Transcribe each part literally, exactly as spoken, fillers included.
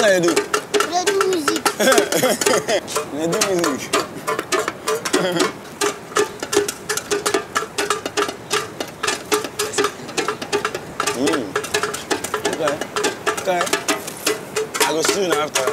you do? I do music. I do music. mm. Okay. Okay. I go soon after.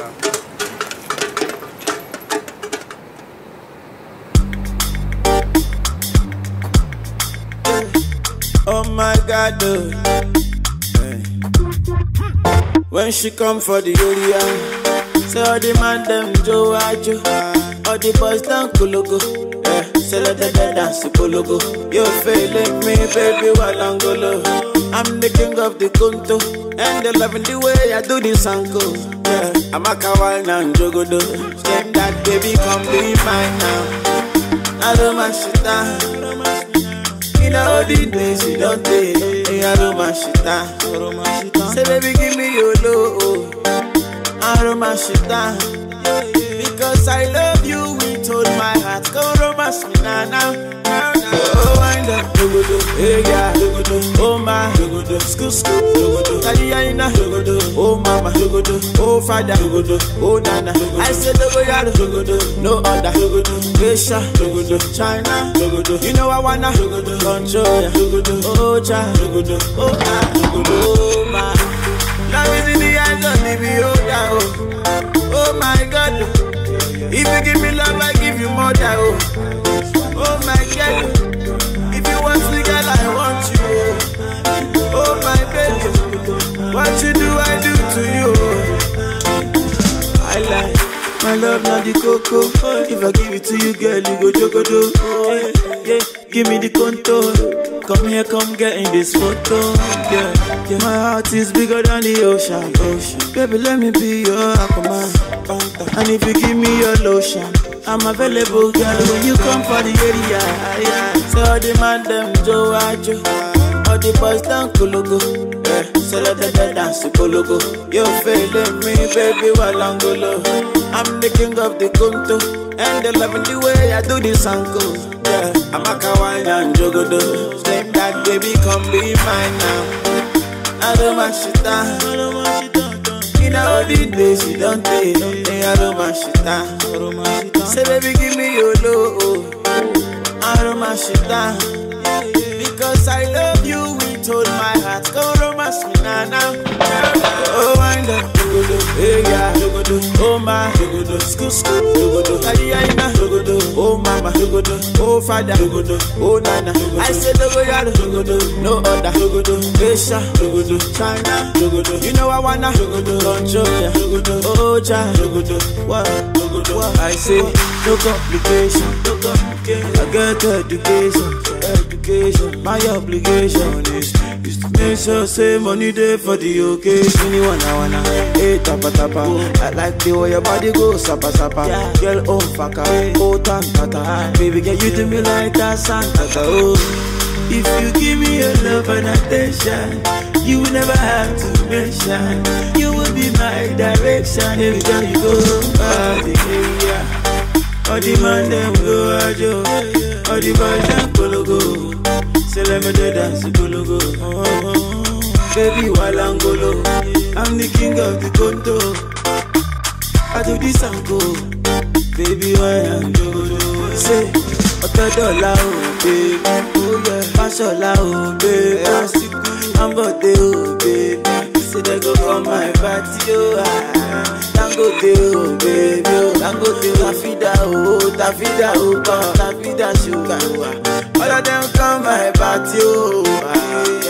Oh my God, oh. Hey. When she come for the area, say all the man them Joe Ajo, all the boys down Kologo, yeah. Say let them dance to Kologo. You feeling me, baby, Walangolo. I'm the king of the Tonto, and they loving the way I do this angle. Yeah, I'm a kawaii and Jogodo. Say that baby, come be mine now. I don't mind shit down. In all the days you don't take, I don't mind shit down. Say baby, give me your love. I don't mind shit down. Because I love you with all my heart. Go romance me now, now, now, now. Oh, wind up, Jogodo, hey yeah, Jogodo, oh my, Jogodo, school, school, Jogodo, Nigerian Nollywood, oh mama, Jogodo, oh father, Jogodo, oh nana. I said Jogodo, Jogodo, no other, Jogodo, Asia, Jogodo, China, Jogodo. You know I wanna, Jogodo, control ya, Jogodo, oh cha, Jogodo, oh ah, Jogodo, oh my. Love is in the eyes of the beholder, oh, oh my God. If you give me love, I give you more than oh. Oh my God. If you want me, girl, I want you. Oh my baby. What you do, I do to you. I like my love, not the cocoa. If I give it to you, girl, you go Jogodo. Oh, yeah, yeah. Give me the contour. Come here, come get in this photo. Yeah, yeah. My heart is bigger than the ocean. Ocean. Baby, let me be your Aquaman. And if you give me your lotion, I'm available, girl, when you come for the area. Yeah. So all the man them Joe Ajo, all the boys down Kologo, yeah. So let them dance to Kologo. You feeling me, baby, Walangolo. I'm the king of the Tonto, and they loving the way I do this angle. Yeah. I'm a kawaii and Jogodo. Say that baby, come be mine now. I don't mind shit down. In all the days you don't take, I don't mind shit down. Say baby, give me your love. I don't mind shit down. Because I love you with all my heart. Go romance me now, now. Oh, wind up, Jogodo, hey yeah, Jogodo, oh my, Jogodo, school, school, Jogodo, Nigerian Jogodo, oh mama, Jogodo, oh father, Jogodo, oh nana. I said Jogodo, Jogodo, no other, Jogodo, Asia, Jogodo, China, Jogodo. You know I wanna, Jogodo, control ya, Jogodo, oh cha, Jogodo, what, Jogodo, what. I say no complication, no complication. I get education, education. My obligation is is to make sure say money there for the occasion. Anyone I wanna, hey tapa tapa. I like the way your body goes sapa sapa. Girl oh faka, oh tanta. Baby girl you do me like that Santa. Oh, if you give me your love and attention, you will never have to mention. You will be my direction. Every time you go by the area. All the man them go ajo, all the boys them Kologo. Say let me do dance Kologo. Oh, oh, oh. Baby Walangolo, I'm the king of the Tonto. I do this and go, baby why I'm Jogodo. Say, Ote dollar oh baby, oh yeah, Fashola oh baby, I'm bote oh baby. Say they go come my party oh ah. Dangote oh baby, oh Dangote Tafida oh, Tafida oh, Tafida sugar oh. All of them come my party oh ah.